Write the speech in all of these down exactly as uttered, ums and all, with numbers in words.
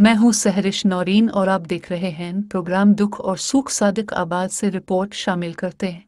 मैं हूं सहरिश नौरीन और आप देख रहे हैं प्रोग्राम दुख और सुख। सादिक आबाद से रिपोर्ट शामिल करते हैं।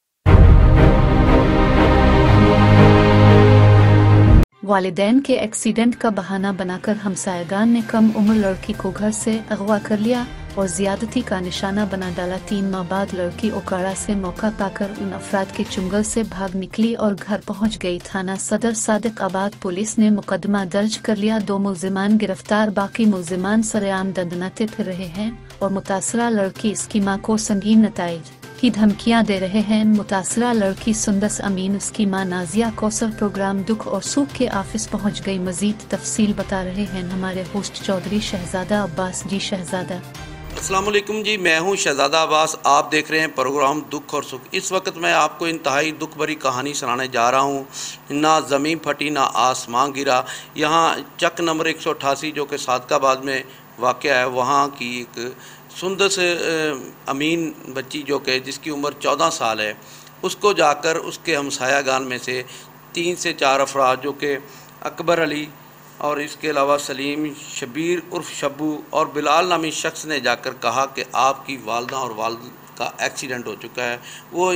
वालिदैन के एक्सीडेंट का बहाना बनाकर हमसायगान ने कम उम्र लड़की को घर से अगवा कर लिया और ज्यादती का निशाना बना डाला। तीन माह बाद लड़की ओकाड़ा से मौका पाकर उन अफराद के चुंगल से भाग निकली और घर पहुंच गई। थाना सदर सादिक आबाद पुलिस ने मुकदमा दर्ज कर लिया। दो मुल्जिमान गिरफ्तार, बाकी मुल्जिमान सरेआम दंदनाते फिर रहे हैं और मुतासरा लड़की इसकी मां को संगीन नताइज की धमकियां दे रहे हैं। मुतासरा लड़की सुंदस अमीन उसकी मां नाजिया कौसर प्रोग्राम दुख और सुख के ऑफिस पहुंच गई। मजीद तफसील बता रहे हैं हमारे होस्ट चौधरी शहजादा अब्बास। जी शहजादा। अस्सलाम वालेकुम जी, मैं हूं शहजादा अब्बास। आप देख रहे हैं प्रोग्राम दुख और सुख। इस वक्त मैं आपको इंतहाई दुख भरी कहानी सुनाने जा रहा हूं। ना ज़मीन फटी ना आसमान गिरा। यहाँ चक नंबर एक सौ अट्ठासी जो कि सादकाबाद में वाक़या है, वहाँ की एक सुंदस अमीन बच्ची जो कि जिसकी उम्र चौदह साल है, उसको जाकर उसके हमसायागान में से तीन से चार अफराद जो कि अकबर अली और इसके अलावा सलीम, शबीर उर्फ शब्बू और बिलाल नामी शख्स ने जाकर कहा कि आपकी वालदा और वालिद का एक्सीडेंट हो चुका है। वो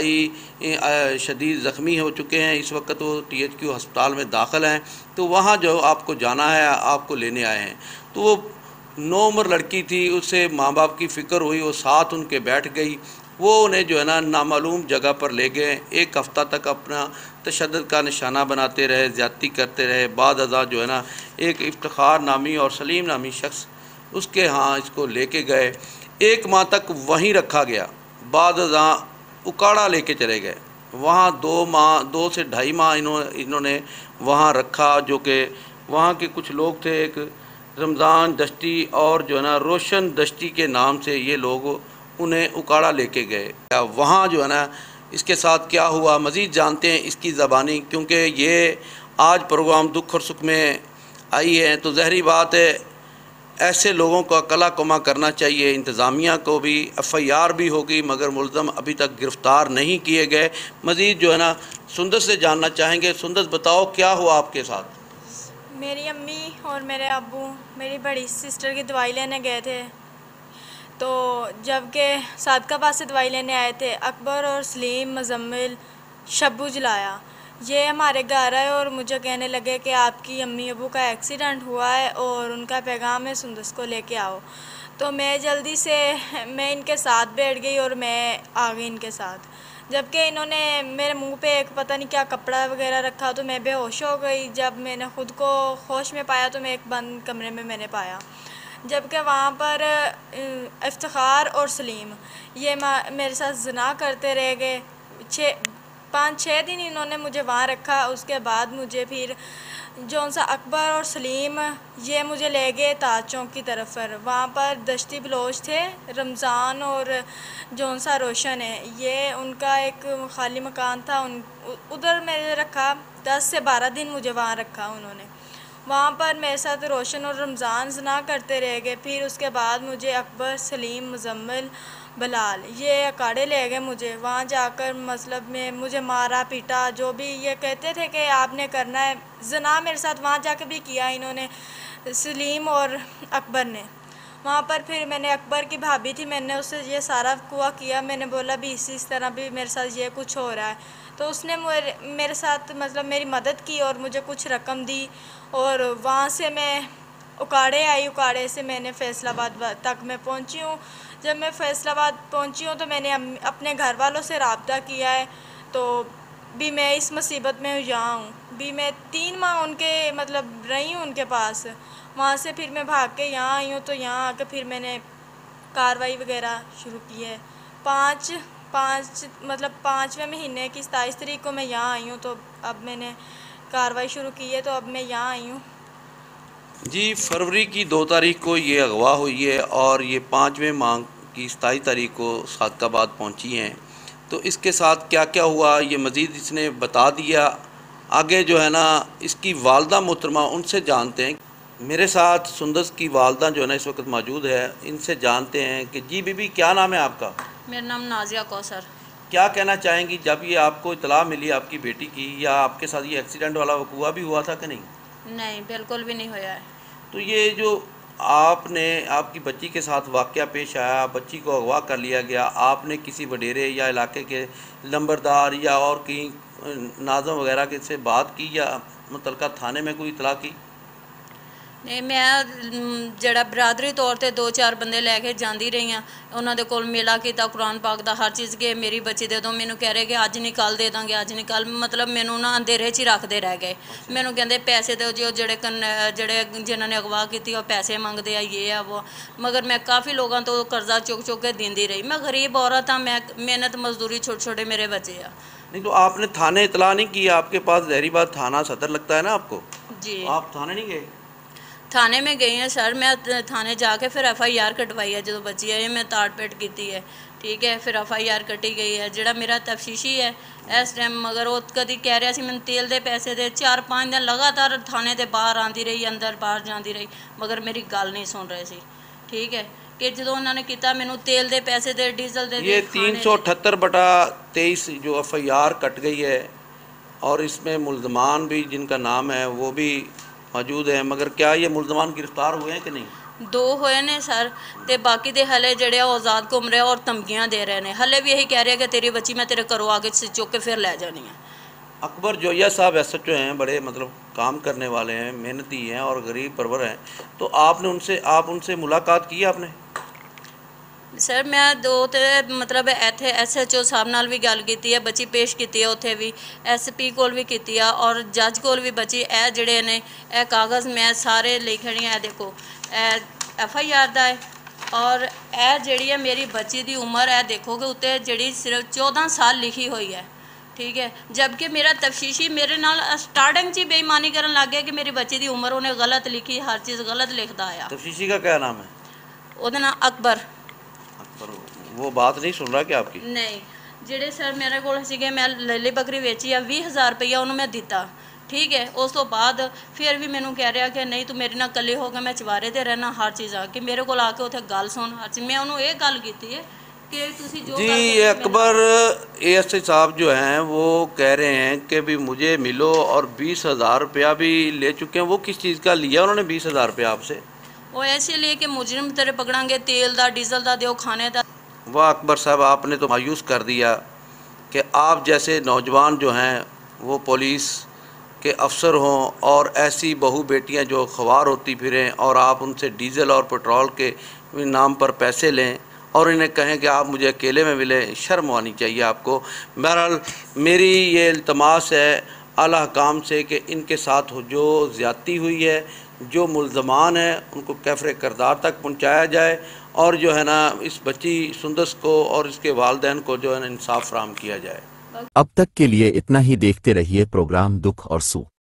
इंतहाई शदीद ज़ख्मी हो चुके हैं। इस वक्त वो टी एच क्यू हस्पताल में दाखिल हैं। तो वहाँ जो आपको जाना है, आपको लेने आए हैं। तो वो नौ उम्र लड़की थी, उससे माँ बाप की फ़िक्र हुई, वो साथ उनके बैठ गई। वो उन्हें जो है ना नामालूम जगह पर ले गए। एक हफ़्ता तक अपना तशद्दुद का निशाना बनाते रहे, ज़्यादती करते रहे। बाद अज़ा जो है ना एक इफ्तिखार नामी और सलीम नामी शख्स उसके यहाँ इसको लेके गए। एक माह तक वहीं रखा गया। बाद अज़ा उकाड़ा लेके चले गए। वहाँ दो माह दो से ढाई माह इन्होंने इन्होंने वहाँ रखा। जो कि वहाँ के कुछ लोग थे, एक रमज़ान दश्ती और जो है ना रोशन दश्ती के नाम से ये लोग उन्हें उकाड़ा लेके गए। वहाँ जो है ना इसके साथ क्या हुआ मज़ीद जानते हैं इसकी ज़बानी, क्योंकि ये आज प्रोग्राम दुख और सुख में आई है। तो ज़हरी बात है, ऐसे लोगों का कला कमा करना चाहिए। इंतज़ामिया को भी एफ़ आई आर भी होगी, मगर मुल्ज़म अभी तक गिरफ़्तार नहीं किए गए। मज़ीद जो है ना सुंदस से जानना चाहेंगे। सुंदस, बताओ क्या हुआ आपके साथ? मेरी अम्मी और मेरे अब्बू मेरी बड़ी सिस्टर की दवाई लेने गए थे। तो जबकि सादकाबाद से दवाई लेने आए थे, अकबर और सलीम, मुज़म्मिल, शब्बू जलाया ये हमारे घर आए और मुझे कहने लगे कि आपकी अम्मी अब्बू का एक्सीडेंट हुआ है और उनका पैगाम है, सुंदस को लेके आओ। तो मैं जल्दी से मैं इनके साथ बैठ गई और मैं आ गई इनके साथ। जबकि इन्होंने मेरे मुंह पे एक पता नहीं क्या कपड़ा वगैरह रखा, तो मैं बेहोश हो गई। जब मैंने ख़ुद को होश में पाया तो मैं एक बंद कमरे में मैंने पाया। जबकि वहाँ पर इफ्तिखार और सलीम ये मेरे साथ ज़िना करते रह गए। छः पाँच छः दिन इन्होंने मुझे वहाँ रखा। उसके बाद मुझे फिर जौन सा अकबर और सलीम ये मुझे ले गए ताज चौक की तरफ पर। वहाँ पर दश्ती बलोच थे, रमज़ान और जौन सा रोशन है, ये उनका एक खाली मकान था, उन उधर मैंने रखा। दस से बारह दिन मुझे वहाँ रखा उन्होंने। वहाँ पर मेरे साथ रोशन और रमज़ान ज़िना करते रह गए। फिर उसके बाद मुझे अकबर, सलीम, मुज़म्मिल, बिलाल ये अकाड़े ले गए मुझे। वहाँ जाकर मतलब में मुझे मारा पीटा, जो भी ये कहते थे कि आपने करना है। ज़िना मेरे साथ वहाँ जाकर भी किया इन्होंने, सलीम और अकबर ने। वहाँ पर फिर मैंने अकबर की भाभी थी, मैंने उससे ये सारा कुआ किया। मैंने बोला भी इसी इस तरह भी मेरे साथ ये कुछ हो रहा है। तो उसने मेरे मेरे साथ मतलब मेरी मदद की और मुझे कुछ रकम दी। और वहाँ से मैं उकाड़े आई। उकाड़े से मैंने फ़ैसलाबाद तक मैं पहुँची हूँ। जब मैं फ़ैसलाबाद पहुँची हूँ तो मैंने अपने घर वालों से रब्ता किया है। तो भी मैं इस मुसीबत में यहाँ हूँ। भी मैं तीन माह उनके मतलब रही हूँ उनके पास। वहाँ से फिर मैं भाग के यहाँ आई हूँ। तो यहाँ आकर फिर मैंने कार्रवाई वगैरह शुरू की है। पाँच पाँच मतलब पाँचवें महीने की सताईस तारीख को मैं यहाँ आई हूँ। तो अब मैंने कार्रवाई शुरू की है, तो अब मैं यहाँ आई हूँ। जी, फरवरी की दो तारीख को ये अगवा हुई है और ये पाँचवें माह की सताईस तारीख को सादकाबाद पहुँची हैं। तो इसके साथ क्या क्या हुआ ये मज़ीद इसने बता दिया। आगे जो है ना इसकी वालदा मोहतरमा, उनसे जानते हैं। मेरे साथ सुंदस की वालदा जो है ना इस वक्त मौजूद है, इनसे जानते हैं कि जी बीबी क्या नाम है आपका? मेरा नाम नाजिया कौसर। क्या कहना चाहेंगी जब ये आपको इतला मिली आपकी बेटी की, या आपके साथ ये एक्सीडेंट वाला वकूआ भी हुआ था कि नहीं? नहीं, बिल्कुल भी नहीं होया है। तो ये जो आपने आपकी बच्ची के साथ वाक़या पेश आया, बच्ची को अगवा कर लिया गया, आपने किसी वडेरे या इलाके के लंबरदार या और कहीं नाज़म वगैरह के से बात की या मुतलका थाने में कोई इतला की? नहीं, मैं जड़ा बरादरी तौर पर दो चार बंदे लैके जाती रही हाँ, उन्होंने को मेला किया, कुरान पाक का हर चीज़ के मेरी बच्ची दे दो, मैनू कह रहे कि अज नहीं कल दे देंगे, अज नहीं कल, मतलब मैनू ना अंधेरे च ही रखते रह गए। मैनू कहते पैसे दो जो जड़े कन जड़े जिन्होंने अगवा की पैसे मंगते आ, ये है वो, मगर मैं काफ़ी लोगों तो कर्जा चुक चुक के देंदी रही। मैं गरीब औरत हाँ, मैं मेहनत मजदूरी छोटे छोटे मेरे बच्चे आ। नहीं तो आपने थाने इतला नहीं की? आपके पास जहरी बात थाना सदर लगता है ना आपको जी, आप थाने नहीं गए? थाने में गई हैं सर, मैं थाने जाके फिर एफ आई आर कटवाई है, जो बच्ची है मैं ताड़ पेट की है, ठीक है, फिर एफ आई आर कटी गई है। जोड़ा मेरा तफशीशी है इस टाइम, मगर वो कभी कह रहा सी मैं तेल के पैसे दे, चार पाँच दिन लगातार थाने के बाहर आती रही, अंदर बाहर जाती रही, मगर मेरी गल नहीं सुन रहे सी, ठीक है, कि जो उन्होंने किया मैनू तेल के पैसे दे, डीजल दे, ये तीन सौ अठहत्तर बटा तेईस जो एफ आई आर कट गई है और इसमें मुल्ज़मान भी जिनका नाम है वो भी मौजूद है, मगर क्या ये मुल्ज़मान गिरफ्तार हुए हैं कि नहीं? दो होए ने सर, तो बाकी दे हले जड़े आज़ाद घूम रहे और धमकियां दे रहे हैं, हले भी यही कह रहे हैं कि तेरी बच्ची मैं तेरे घरों आगे चुक के फिर लै जानी है। अकबर जोया साहब एस एच ओ हैं, बड़े मतलब काम करने वाले हैं, मेहनती हैं और गरीब परवर हैं, तो आपने उनसे आप उनसे मुलाकात की आपने? सर मैं दो तो मतलब इतने एस एच ओ साहब नाल भी गल की है, बच्ची पेश की है, उत्थे भी एस पी कोल भी की है और जज कोल भी बच्ची ए जड़े ने ए कागज़ मैं सारे लिखनी है, देखो एफ आई आर दा है और ए जड़ी है मेरी बच्ची की उम्र है, देखोगे उत्ते जड़ी सिर्फ चौदह साल लिखी हुई है, ठीक है, जबकि मेरा तफशीशी मेरे नाल स्टार्टिंग च बेईमानी करन लग गया कि मेरी बच्ची की उम्र उन्हें गलत लिखी, हर चीज़ गलत लिखता आया। तफशीशी का क्या नाम है? ਉਹਦਾ नाम अकबर। अकबर वो बात नहीं सुन रहा क्या आपकी? नहीं, ਜਿਹੜੇ सर मेरे को सीगे मैं लली बकरी वेची आ, बीस हज़ार रुपया उन्होंने मैं दिता, ठीक है, उस तो बाद फिर भी मैनू कह रहा कि नहीं तू मेरे नाल कले हो गया, मैं चवारे ते रहना, हर चीज़ आ कि मेरे को आके उत्थे गल सुन, हर चीज़ मैं उन्होंने ये गल की है कि तुसी जो जी ये अकबर ए एस आई साहब जो हैं वो कह रहे हैं कि भी मुझे मिलो और बीस हज़ार रुपया भी ले चुके हैं। वो किस चीज़ का लिया उन्होंने बीस हज़ार रुपया आपसे? वो ऐसे लिए कि मुजरिम तेरे पकड़ांगे, तेल दा डीजल दा दो, खाने दा। वाह अकबर साहब, आपने तो मायूस कर दिया कि आप जैसे नौजवान जो हैं वो पुलिस के अफसर हों और ऐसी बहू बेटियां जो ख्वार होती फिरें और आप उनसे डीज़ल और पेट्रोल के नाम पर पैसे लें और इन्हें कहें कि आप मुझे अकेले में मिले, शर्म आनी चाहिए आपको। बहरहाल मेरी ये इल्तमास है आला हकाम से कि इनके साथ जो ज़्यादती हुई है, जो मुल्ज़मान हैं उनको कैफ़रे किरदार तक पहुँचाया जाए और जो है ना इस बच्ची सुंदस को और इसके वालिदैन को जो है ना इंसाफ फराहम किया जाए। अब तक के लिए इतना ही। देखते रहिए प्रोग्राम दुख और सुख।